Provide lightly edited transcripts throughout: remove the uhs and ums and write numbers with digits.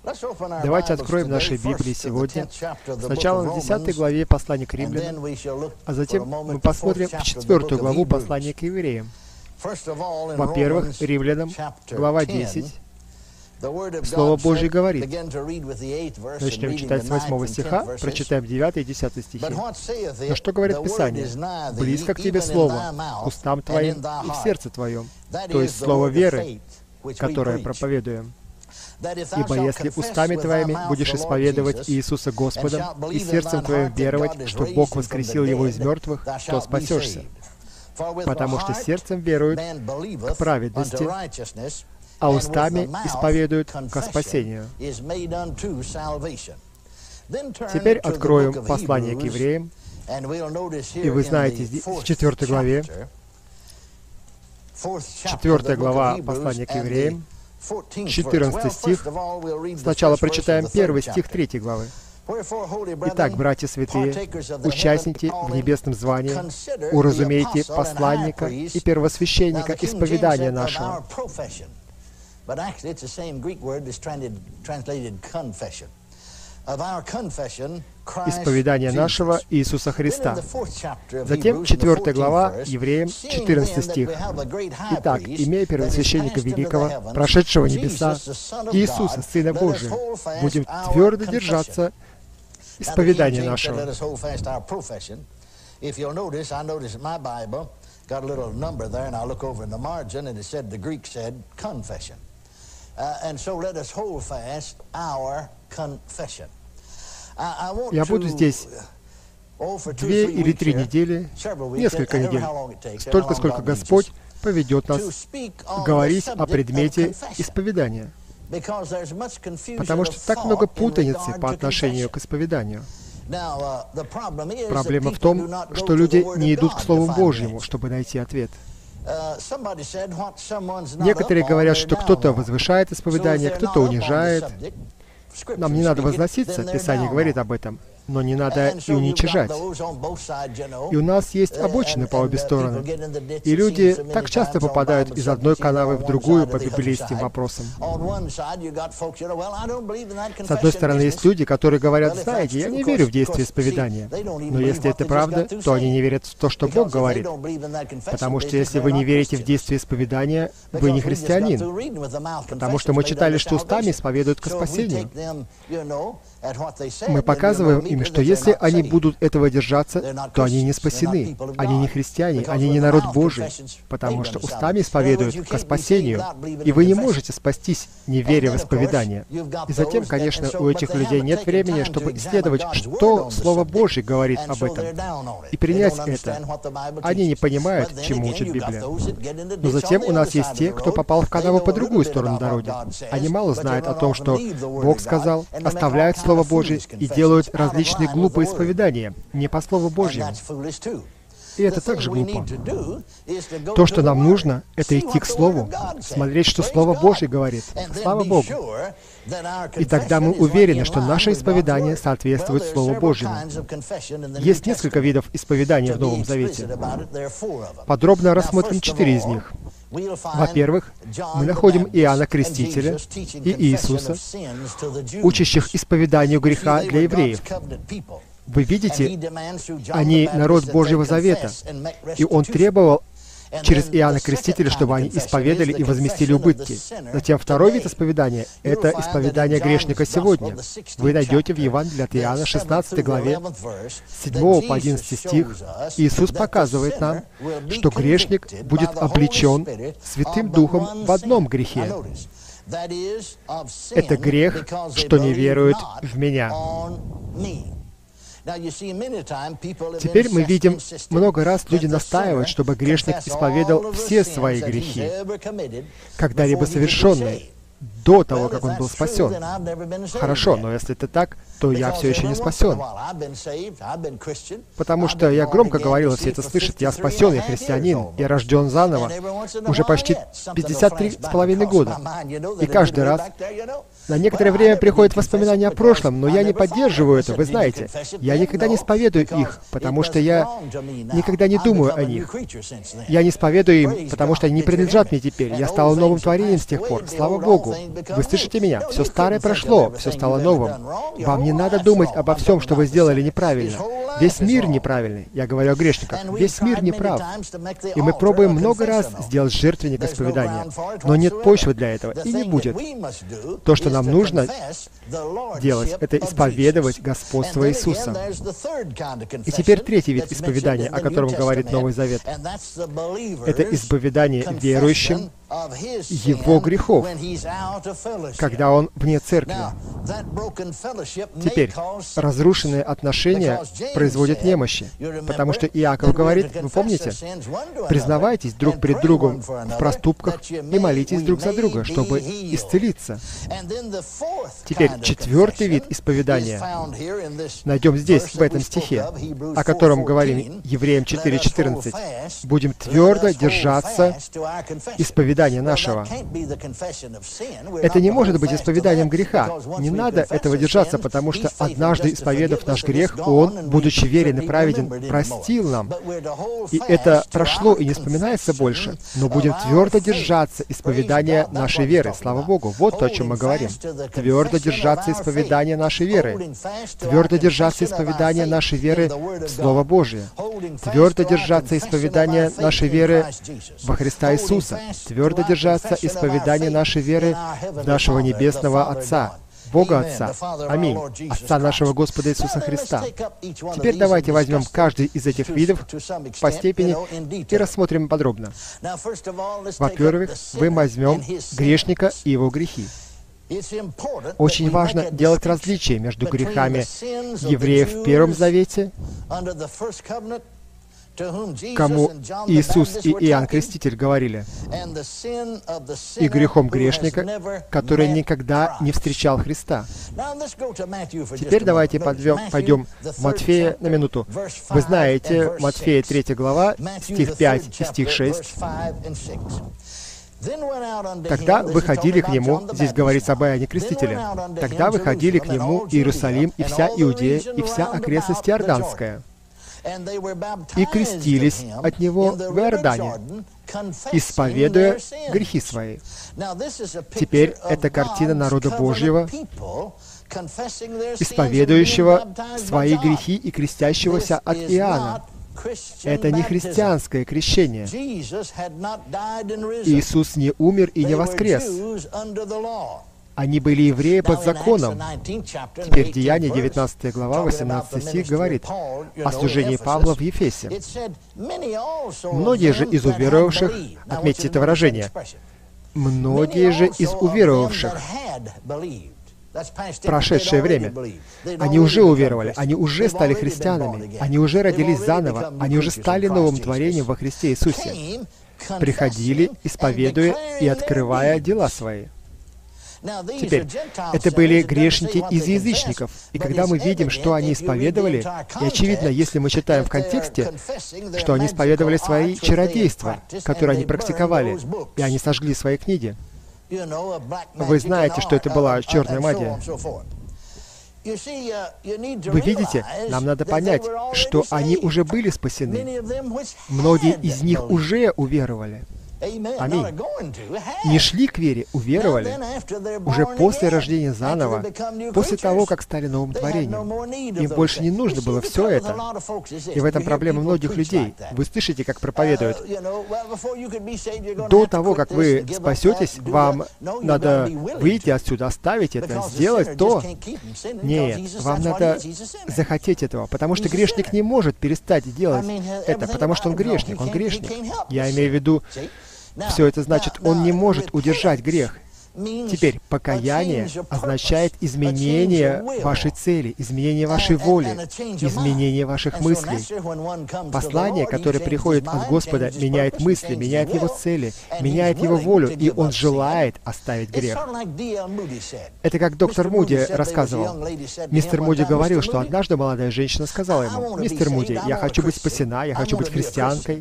Давайте откроем наши Библии сегодня, сначала в 10 главе послания к римлянам, а затем мы посмотрим в 4 главу послания к евреям. Во-первых, римлянам, глава 10, Слово Божье говорит. Начнем читать с 8 стиха, прочитаем 9 и 10 стихи. Но что говорит Писание? «Близко к тебе Слово, к устам твоим и в сердце твоем», то есть Слово веры, которое проповедуем. «Ибо если устами твоими будешь исповедовать Иисуса Господом и сердцем твоим веровать, что Бог воскресил Его из мертвых, то спасешься. Потому что сердцем веруют к праведности, а устами исповедуют ко спасению». Теперь откроем послание к евреям, и вы знаете, в 4 главе, 4 глава послания к евреям, 14 стих. Сначала прочитаем 1 стих 3 главы. «Итак, братья святые, участники в небесном звании, уразумейте посланника и первосвященника исповедания нашего». Исповедание нашего Иисуса Христа. Затем 4 глава, Евреям, 14 стих. «Итак, имея первосвященника великого, прошедшего небеса, Иисуса, Сына Божия, будем твердо держаться исповедания нашего». Я буду здесь 2 или 3 недели, несколько недель, столько, сколько Господь поведет нас говорить о предмете исповедания. Потому что так много путаницы по отношению к исповеданию. Проблема в том, что люди не идут к Слову Божьему, чтобы найти ответ. Некоторые говорят, что кто-то возвышает исповедание, кто-то унижает. Нам не надо возноситься, Писание говорит об этом, но не надо и уничижать. И у нас есть обочины по обе стороны. И люди так часто попадают из одной канавы в другую по библейским вопросам. С одной стороны, есть люди, которые говорят: знаете, я не верю в действие исповедания. Но если это правда, то они не верят в то, что Бог говорит. Потому что если вы не верите в действие исповедания, вы не христианин. Потому что мы читали, что устами исповедуют ко спасению. Мы показываем им, что если они будут этого держаться, то они не спасены. Они не христиане, они не народ Божий, потому что устами исповедуют ко спасению. И вы не можете спастись, не веря в исповедание. И затем, конечно, у этих людей нет времени, чтобы исследовать, что Слово Божье говорит об этом, и принять это. Они не понимают, чему учит Библия. Но затем у нас есть те, кто попал в канаву по другую сторону дороги. Они мало знают о том, что Бог сказал, оставляют Слово Божье и делают различные глупые исповедания, не по Слову Божьему. И это также глупо. То, что нам нужно, это идти к Слову, смотреть, что Слово Божье говорит. Слава Богу! И тогда мы уверены, что наше исповедание соответствует Слову Божьему. Есть несколько видов исповедания в Новом Завете. Подробно рассмотрим 4 из них. Во-первых, мы находим Иоанна Крестителя и Иисуса, учащих исповеданию греха для евреев. Вы видите, они народ Божьего Завета, и Он требовал через Иоанна Крестителя, чтобы они исповедали и возместили убытки. Затем второй вид исповедания — это исповедание грешника сегодня. Вы найдете в Евангелии от Иоанна, 16 главе, с 7 по 11 стих, Иисус показывает нам, что грешник будет облечен Святым Духом в одном грехе. Это грех, что не верует в Меня. Теперь мы видим, много раз люди настаивают, чтобы грешник исповедал все свои грехи, когда-либо совершенные, до того, как он был спасен. Хорошо, но если это так, то я все еще не спасен. Потому что я громко говорил, и все это слышат, я спасен, я христианин, я рожден заново, уже почти 53,5 года. И каждый раз На некоторое время приходят воспоминания о прошлом, но я не поддерживаю это, вы знаете. Я никогда не исповедую их, потому что я никогда не думаю о них. Я не исповедую им, потому что они не принадлежат мне теперь. Я стал новым творением с тех пор. Слава Богу. Вы слышите меня? Все старое прошло, все стало новым. Вам не надо думать обо всем, что вы сделали неправильно. Весь мир неправильный. Я говорю о грешниках. Весь мир неправ. И мы пробуем много раз сделать жертвенник исповедания, но нет почвы для этого, и не будет. То, что нам нужно делать, это исповедовать господство Иисуса. И теперь третий вид исповедания, о котором говорит Новый Завет. Это исповедание верующим его грехов, когда он вне церкви. Теперь, разрушенные отношения производят немощи, потому что Иаков говорит, вы помните, признавайтесь друг пред другом в проступках и молитесь друг за друга, чтобы исцелиться. Теперь, четвертый вид исповедания найдем здесь, в этом стихе, о котором говорим Евреям 4:14. Будем твердо держаться исповедания нашего. Это не может быть исповеданием греха. Не надо этого держаться, потому что однажды исповедав наш грех, Он, будучи верен и праведен, простил нам. И это прошло и не вспоминается больше. Но будем твердо держаться исповедания нашей веры. Слава Богу. Вот то, о чем мы говорим. Твердо держаться исповедания нашей веры. Твердо держаться исповедания нашей веры в Слово Божие. Твердо держаться исповедания нашей веры во Христа Иисуса. Твердо держаться исповедания нашей веры в нашего Небесного Отца, Бога Отца. Аминь. Отца нашего Господа Иисуса Христа. Теперь давайте возьмем каждый из этих видов по степени и рассмотрим подробно. Во-первых, мы возьмем грешника и его грехи. Очень важно делать различие между грехами евреев в Первом Завете, кому Иисус и Иоанн Креститель говорили, и грехом грешника, который никогда не встречал Христа. Теперь давайте пойдем в Матфея на минуту. Вы знаете, Матфея 3 глава, стих 5 и стих 6. «Тогда выходили к нему», здесь говорится об Иоанне Крестителе, «тогда выходили к нему Иерусалим и вся Иудея, и вся окрестность Иорданская, и крестились от него в Иордане, исповедуя грехи свои». Теперь это картина народа Божьего, исповедующего свои грехи и крестящегося от Иоанна. Это не христианское крещение. Иисус не умер и не воскрес. Они были евреи под законом. Теперь Деяния, 19 глава, 18 стих говорит о служении Павла в Ефесе. «Многие же из уверовавших», отметьте это выражение, «многие же из уверовавших», прошедшее время, они уже уверовали, они уже стали христианами, они уже родились заново, они уже стали новым творением во Христе Иисусе, приходили, исповедуя и открывая дела свои. Теперь, это были грешники из язычников, и когда мы видим, что они исповедовали, и очевидно, если мы читаем в контексте, что они исповедовали свои чародейства, которые они практиковали, и они сожгли свои книги. Вы знаете, что это была черная магия. Вы видите, нам надо понять, что они уже были спасены. Многие из них уже уверовали. Аминь. Не шли к вере, уверовали уже после рождения заново, после того, как стали новым творением. Им больше не нужно было все это. И в этом проблема многих людей. Вы слышите, как проповедуют. До того, как вы спасетесь, вам надо выйти отсюда, оставить это, сделать то. Нет, вам надо захотеть этого, потому что грешник не может перестать делать это, потому что он грешник, он грешник. Я имею в виду, все это значит, он не может удержать грех. Теперь, покаяние означает изменение вашей цели, изменение вашей воли, изменение ваших мыслей. Послание, которое приходит от Господа, меняет мысли, меняет его цели, меняет его волю, и он желает оставить грех. Это как доктор Муди рассказывал. Мистер Муди говорил, что однажды молодая женщина сказала ему: «Мистер Муди, я хочу быть спасена, я хочу быть христианкой».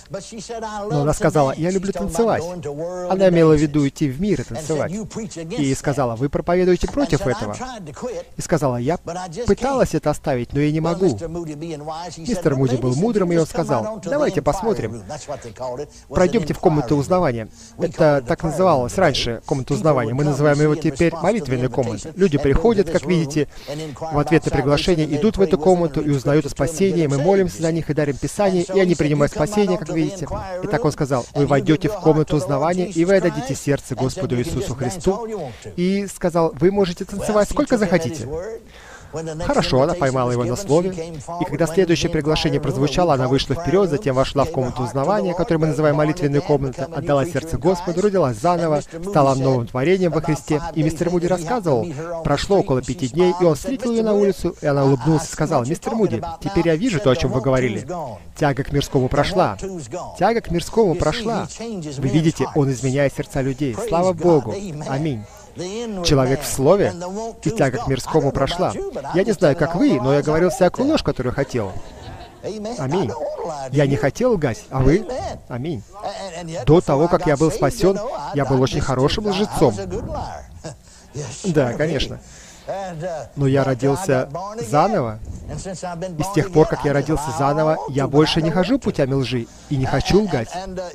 Но она сказала: «Я люблю танцевать». Она имела в виду идти в мир и танцевать. И сказала: «Вы проповедуете против этого». И сказала: «Я пыталась это оставить, но я не могу». Мистер Муди был мудрым, и он сказал: «Давайте посмотрим. Пройдемте в комнату узнавания». Это так называлось раньше, комната узнавания. Мы называем его теперь молитвенной комнатой. Люди приходят, как видите, в ответ на приглашение, идут в эту комнату и узнают о спасении. Мы молимся за них и дарим Писание, и они принимают спасение, как видите. Итак, он сказал: «Вы войдете в комнату узнавания, и вы отдадите сердце Господу Иисусу Христу». И сказал: «Вы можете танцевать сколько захотите». Хорошо, она поймала его на слове, и когда следующее приглашение прозвучало, она вышла вперед, затем вошла в комнату узнавания, которую мы называем молитвенной комнатой, отдала сердце Господу, родилась заново, стала новым творением во Христе. И мистер Муди рассказывал, прошло около 5 дней, и он встретил ее на улицу, и она улыбнулась и сказала: «Мистер Муди, теперь я вижу то, о чем вы говорили. Тяга к мирскому прошла. Тяга к мирскому прошла». Вы видите, он изменяет сердца людей. Слава Богу. Аминь. Человек в слове, и тяга к мирскому прошла. Я не знаю, как вы, но я говорил всякую ложь, которую хотел. Аминь. Я не хотел лгать, а вы? Аминь. До того, как я был спасен, я был очень хорошим лжецом. Да, конечно. Но я родился заново, и с тех пор, как я родился заново, я больше не хожу путями лжи и не хочу лгать.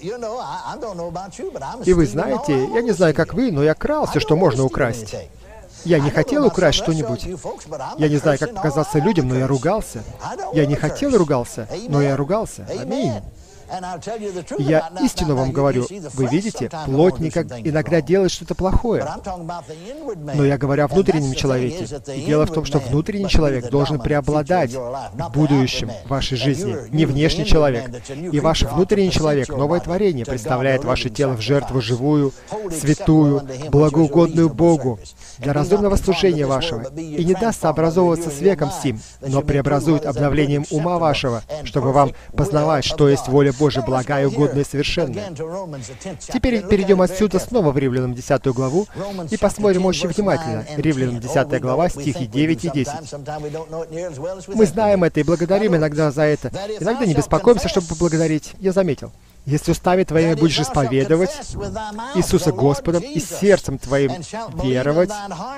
И вы знаете, я не знаю, как вы, но я крал все, что можно украсть. Я не хотел украсть что-нибудь. Я не знаю, как показаться людям, но я ругался. Я не хотел ругаться, но я ругался. Аминь. Я истину вам говорю. Вы видите, плотник иногда делает что-то плохое. Но я говорю о внутреннем человеке. И дело в том, что внутренний человек должен преобладать в будущем вашей жизни, не внешний человек. И ваш внутренний человек, новое творение, представляет ваше тело в жертву живую, святую, благоугодную Богу, для разумного служения вашего, и не даст сообразовываться с веком сим, но преобразует обновлением ума вашего, чтобы вам познавать, что есть воля Божия, благая, угодная и совершенная. Теперь перейдем отсюда снова в Римлянам 10 главу и посмотрим очень внимательно. Римлянам 10 глава, стихи 9 и 10. Мы знаем это и благодарим иногда за это. Иногда не беспокоимся, чтобы поблагодарить. Я заметил. «Если устами твоими будешь исповедовать Иисуса Господом и сердцем твоим веровать,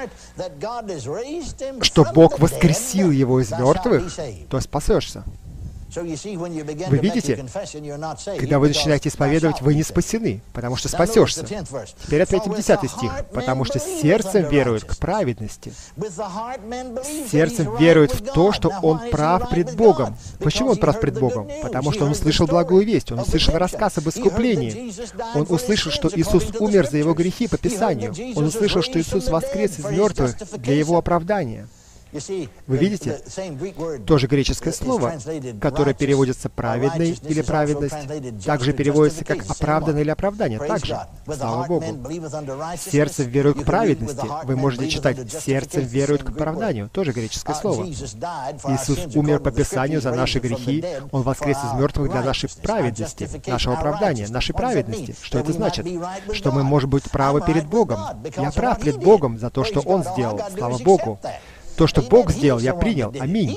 что Бог воскресил Его из мертвых, то спасешься». Вы видите, когда вы начинаете исповедовать, вы не спасены, потому что спасешься. Теперь ответим 10 стих. «Потому что сердцем веруют к праведности». Сердцем веруют в то, что он прав пред Богом. Почему он прав пред Богом? Потому что он услышал благую весть, он услышал рассказ об искуплении. Он услышал, что Иисус умер за его грехи по Писанию. Он услышал, что Иисус воскрес из мертвых для его оправдания. Вы видите, то же греческое слово, которое переводится «праведный» или «праведность», также переводится как «оправданный» или «оправдание». Также, слава Богу. «Сердцем веруют к праведности». Вы можете читать «сердцем веруют к оправданию». Тоже греческое слово. Иисус умер по Писанию за наши грехи. Он воскрес из мертвых для нашей праведности, нашего оправдания, нашей праведности. Что это значит? Что мы можем быть правы перед Богом. Я прав перед Богом за то, что Он сделал. Слава Богу. То, что Бог сделал, я принял. Аминь.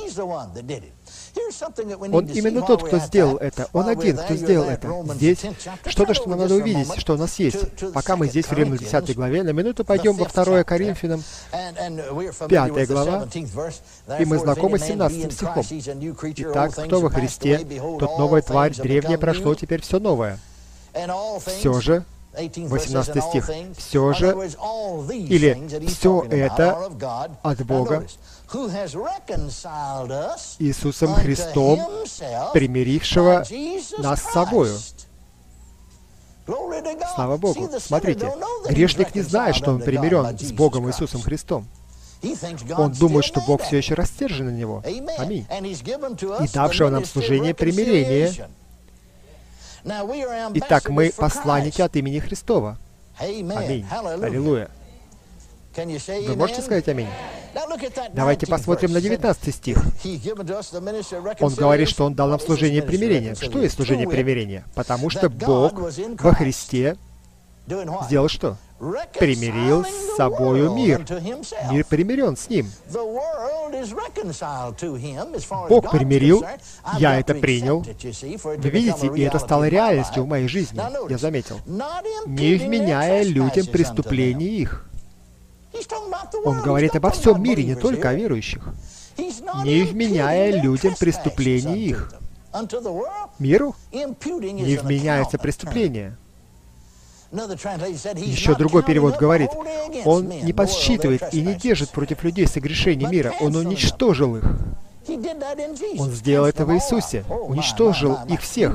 Он именно тот, кто сделал это. Он один, кто сделал это. Здесь что-то, что нам надо увидеть, что у нас есть. Пока мы здесь в Римлянам 10 главе, на минуту пойдем во 2 Коринфянам 5 глава, и мы знакомы с 17 стихом. «Итак, кто во Христе, тот новая тварь, древнее прошло, теперь все новое». Все же, 18 стих. «Все же» или «все это от Бога, Иисусом Христом, примирившего нас с собою». Слава Богу. Смотрите, грешник не знает, что он примирен с Богом Иисусом Христом. Он думает, что Бог все еще растержен на него. Аминь. И давшего нам служение примирения. Итак, мы посланники от имени Христова. Аминь. Аллилуйя. Вы можете сказать аминь? Давайте посмотрим на 19 стих. Он говорит, что Он дал нам служение примирения. Что есть служение примирения? Потому что Бог во Христе сделал что? примирил с собою мир. Мир примирен с Ним. Бог примирил, я это принял. Вы видите, и это стало реальностью в моей жизни, я заметил. Не вменяя людям преступлений их. Он говорит обо всем мире, не только о верующих. Не вменяя людям преступлений их. Миру не вменяется преступление. Еще другой перевод говорит, Он не подсчитывает и не держит против людей согрешений мира. Он уничтожил их. Он сделал это в Иисусе. Уничтожил их всех.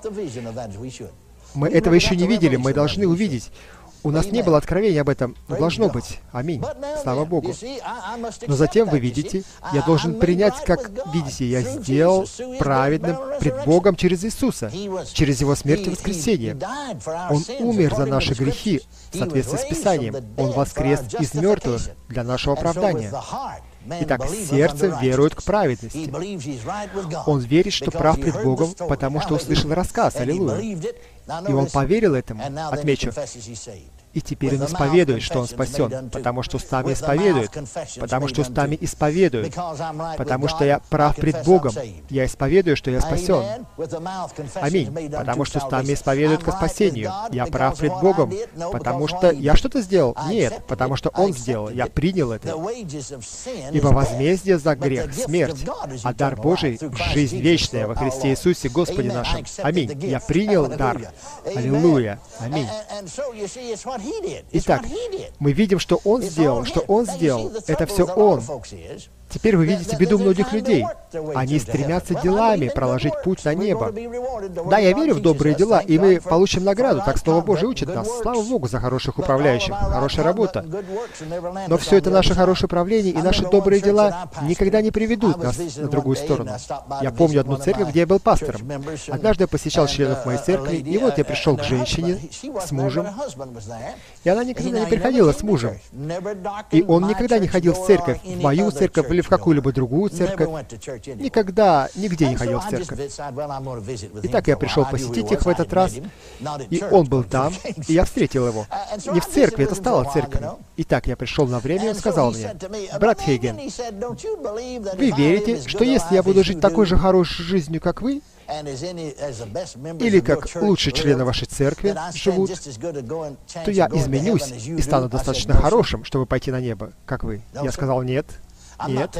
Мы этого еще не видели, мы должны увидеть. У нас не было откровения об этом, но должно быть. Аминь. Слава Богу. Но затем вы видите, я должен принять, как видите, я сделал праведным пред Богом через Иисуса, через Его смерть и воскресение. Он умер за наши грехи в соответствии с Писанием. Он воскрес из мертвых для нашего оправдания. Итак, сердце верует к праведности. Он верит, что прав пред Богом, потому что услышал рассказ. Аллилуйя. И он поверил этому, отмечу. И теперь он исповедует, что он спасен, потому что устами исповедует, потому что устами исповедует, потому что я прав пред Богом. Я исповедую, что я спасен. Аминь. Потому что устами исповедует ко спасению. Я прав пред Богом, потому что я что-то сделал? Нет, потому что Он сделал. Я принял это. Ибо возмездие за грех — смерть, а дар Божий — жизнь вечная во Христе Иисусе Господе нашим. Аминь. Я принял дар. Аллилуйя. Аминь. Итак, мы видим, что Он сделал, что Он сделал. Это все Он. Теперь вы видите беду многих людей. Они стремятся делами проложить путь на небо. Да, я верю в добрые дела, и мы получим награду. Так Слово Божие учит нас. Слава Богу за хороших управляющих. Хорошая работа. Но все это наше хорошее управление и наши добрые дела никогда не приведут нас на другую сторону. Я помню одну церковь, где я был пастором. Однажды я посещал членов моей церкви, и вот я пришел к женщине с мужем, и она никогда не приходила с мужем. И он никогда не ходил в церковь, в мою церковь или в какую-либо другую церковь. Никогда, нигде не ходил в церковь. Итак, я пришел посетить их в этот раз, и он был там, и я встретил его. Не в церкви, это стало церковью. Итак, я пришел на время, и он сказал мне: «Брат Хейген, вы верите, что если я буду жить такой же хорошей жизнью, как вы, или как лучшие члены вашей церкви живут, то я изменюсь и стану достаточно хорошим, чтобы пойти на небо, как вы?» Я сказал: «Нет. Нет,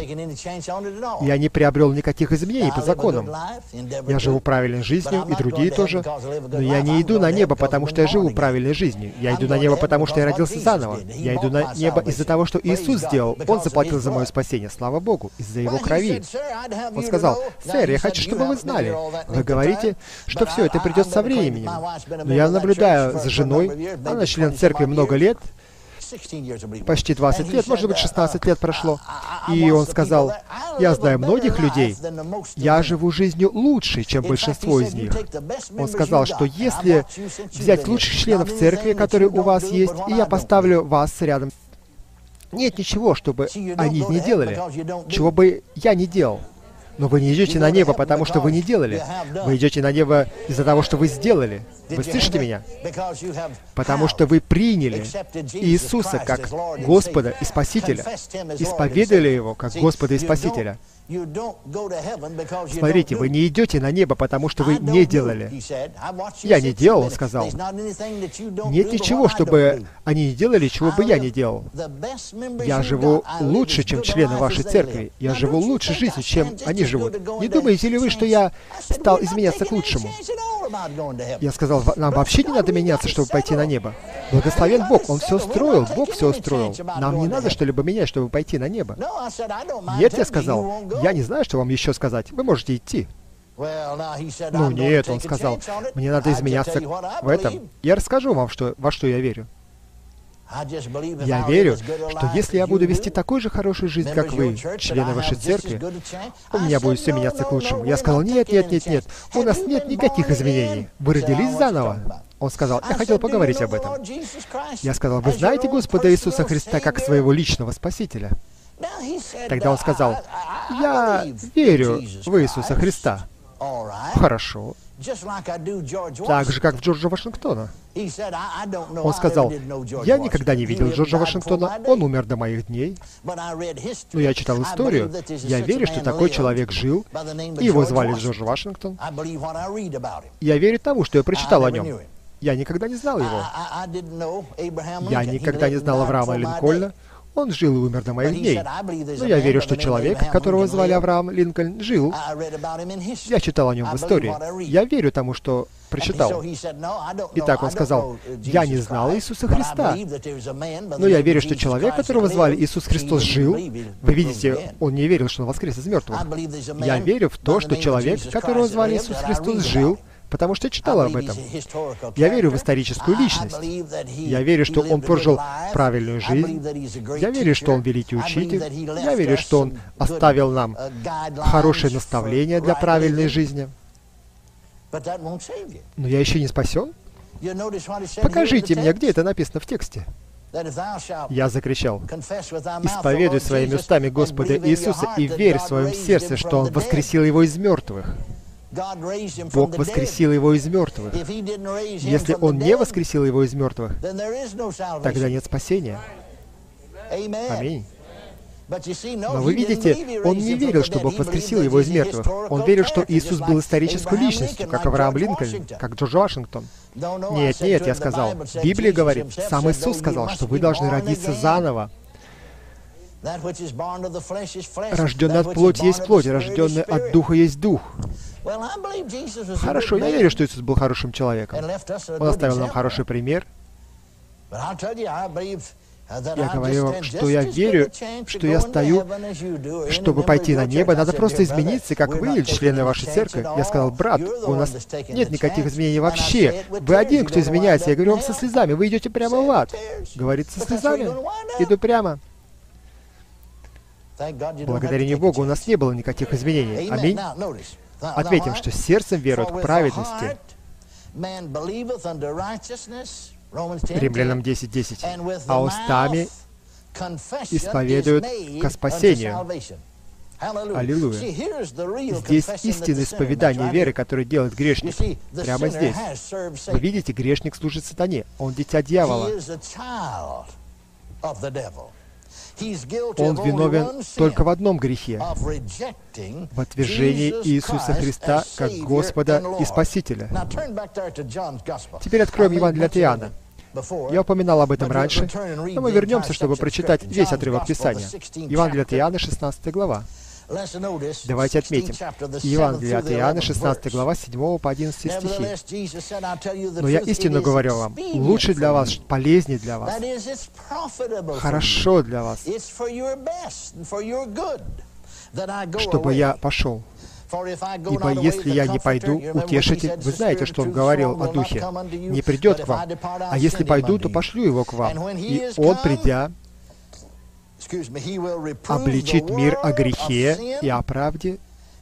я не приобрел никаких изменений по законам. Я живу правильной жизнью, и другие тоже. Но я не иду на небо, потому что я живу правильной жизнью. Я иду на небо, потому что я родился заново. Я иду на небо из-за того, что Иисус сделал. Он заплатил за мое спасение. Слава Богу, из-за Его крови». Он сказал: «Сэр, я хочу, чтобы вы знали. Вы говорите, что все это придет со временем. Но я наблюдаю за женой. Она член церкви много лет. Почти 20 лет, может быть, 16 лет прошло. И он сказал: «Я знаю многих людей. Я живу жизнью лучше, чем большинство из них». Он сказал, что если взять лучших членов церкви, которые у вас есть, и я поставлю вас рядом, нет ничего, чтобы они не делали, чего бы я не делал. Но вы не идете на небо, потому что вы не делали. Вы идете на небо из-за того, что вы сделали. Вы слышите меня? Потому что вы приняли Иисуса как Господа и Спасителя, исповедали Его как Господа и Спасителя. Смотрите, вы не идете на небо, потому что вы не делали. Я не делал, он сказал. Нет ничего, чтобы они не делали, чего бы я не делал. Я живу лучше, чем члены вашей церкви. Я живу лучше жизнью, чем они живут. Не думаете ли вы, что я стал изменяться к лучшему? Я сказал: нам вообще не надо меняться, чтобы пойти на небо. Благословен Бог, Он все устроил, Бог все устроил. Нам не надо что-либо менять, чтобы пойти на небо. Нет, я сказал, я не знаю, что вам еще сказать. Вы можете идти. Ну нет, он сказал, мне надо изменяться в этом. Я расскажу вам, во что я верю. Я верю, что если я буду вести такую же хорошую жизнь, как вы, члены вашей церкви, у меня будет все меняться к лучшему. Я сказал: нет, нет, нет, нет, у нас нет никаких изменений. Вы родились заново. Он сказал: я хотел поговорить об этом. Я сказал: вы знаете Господа Иисуса Христа как своего личного Спасителя? Тогда он сказал: я верю в Иисуса Христа. Хорошо. Так же, как в Джорджа Вашингтона. Он сказал, я никогда не видел Джорджа Вашингтона, он умер до моих дней. Но я читал историю, я верю, что такой человек жил, и его звали Джордж Вашингтон. Я верю тому, что я прочитал о нем. Я никогда не знал его. Я никогда не знал Авраама Линкольна. Он жил и умер до моих дней. Но я верю, что человек, которого звали Авраам Линкольн, жил. Я читал о нем в истории. Я верю тому, что прочитал. Итак, он сказал, я не знал Иисуса Христа, но я верю, что человек, которого звали Иисус Христос, жил. Вы видите, он не верил, что он воскрес из мертвых. Я верю в то, что человек, которого звали Иисус Христос, жил, потому что я читал об этом. Я верю в историческую личность. Я верю, что он прожил правильную жизнь. Я верю, что он великий учитель. Я верю, что он оставил нам хорошее наставление для правильной жизни. Но я еще не спасен? Покажите мне, где это написано в тексте. Я закричал, «Исповедуй своими устами Господа Иисуса и верь в своем сердце, что Он воскресил Его из мертвых». Бог воскресил его из мертвых. Если Он не воскресил его из мертвых, тогда нет спасения. Аминь. Но вы видите, он не верил, что Бог воскресил его из мертвых. Он верил, что Иисус был исторической личностью, как Авраам Линкольн, как Джордж Вашингтон. Нет, нет, я сказал. Библия говорит, сам Иисус сказал, что вы должны родиться заново. Рожденный от плоти есть плоть, рожденный от духа есть дух. Хорошо, я верю, что Иисус был хорошим человеком. Он оставил нам хороший пример. Я говорю вам, что я верю, что я стою, чтобы пойти на небо. Надо просто измениться, как вы, члены вашей церкви. Я сказал, брат, у нас нет никаких изменений вообще. Вы один, кто изменяется. Я говорю вам со слезами, вы идете прямо в ад. Говорит, со слезами? Иду прямо. Благодарение Богу, у нас не было никаких изменений. Аминь. Отметим, что сердцем веруют к праведности. Римлянам 10:10. А устами исповедуют ко спасению. Аллилуйя. Здесь истинное исповедание веры, которое делает грешник. Прямо здесь. Вы видите, грешник служит сатане. Он дитя дьявола. Он виновен только в одном грехе — в отвержении Иисуса Христа как Господа и Спасителя. Теперь откроем Евангелие от Иоанна. Я упоминал об этом раньше, но мы вернемся, чтобы прочитать весь отрывок Писания. Евангелие от Иоанна, 16 глава. Давайте отметим. Евангелие от Иоанна, 16 глава, 7 по 11 стихи. «Но я истинно говорю вам, лучше для вас, полезнее для вас, хорошо для вас, чтобы я пошел. Ибо если я не пойду, Утешитель, вы знаете, что он говорил о Духе, не придет к вам, а если пойду, то пошлю его к вам. И он, придя, обличит мир о грехе и о правде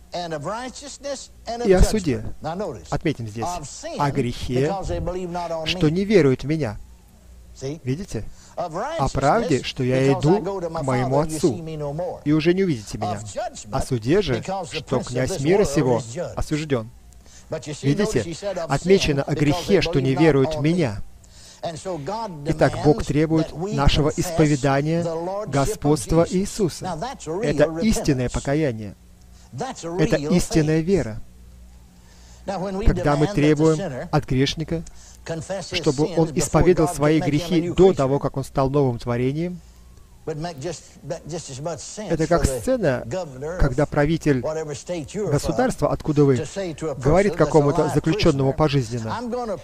и о суде». Отметим здесь. О грехе, что не верует в меня. Видите? О правде, что я иду к моему Отцу, и уже не увидите меня. О суде же, что князь мира сего осужден. Видите? Отмечено о грехе, что не верует в меня. Итак, Бог требует нашего исповедания господства Иисуса. Это истинное покаяние. Это истинная вера. Когда мы требуем от грешника, чтобы он исповедал свои грехи до того, как он стал новым творением, это как сцена, когда правитель государства, откуда вы, говорит какому-то заключенному пожизненно: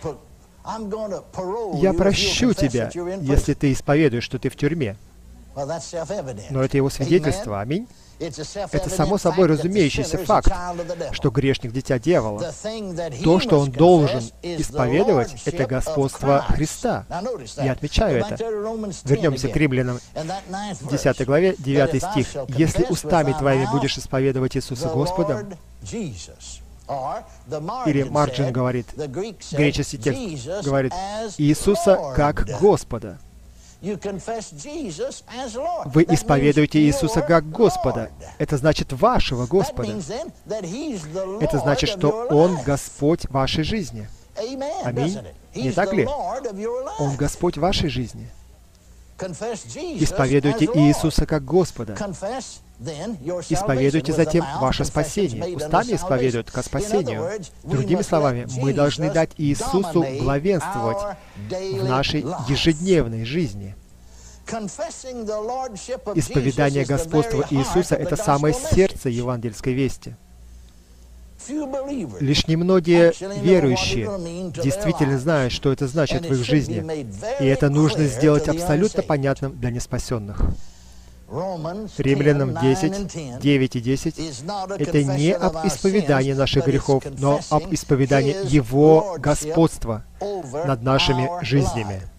«Я прощу тебя, если ты исповедуешь, что ты в тюрьме». Но это его свидетельство. Аминь. Это само собой разумеющийся факт, что грешник — дитя дьявола. То, что он должен исповедовать, это господство Христа. Я отмечаю это. Вернемся к Римлянам 10 главе, 9 стих. «Если устами твоими будешь исповедовать Иисуса Господом», или Марджин говорит, греческий текст говорит, «Иисуса как Господа». Вы исповедуете Иисуса как Господа. Это значит вашего Господа. Это значит, что Он Господь вашей жизни. Аминь. Не так ли? Он Господь вашей жизни. Исповедуйте Иисуса как Господа. Исповедуйте затем ваше спасение. Устами исповедуют ко спасению. Другими словами, мы должны дать Иисусу главенствовать в нашей ежедневной жизни. Исповедание господства Иисуса — это самое сердце евангельской вести. Лишь немногие верующие действительно знают, что это значит в их жизни, и это нужно сделать абсолютно понятным для неспасенных. Римлянам 10, 9 и 10 — это не об исповедании наших грехов, но об исповедании Его господства над нашими жизнями.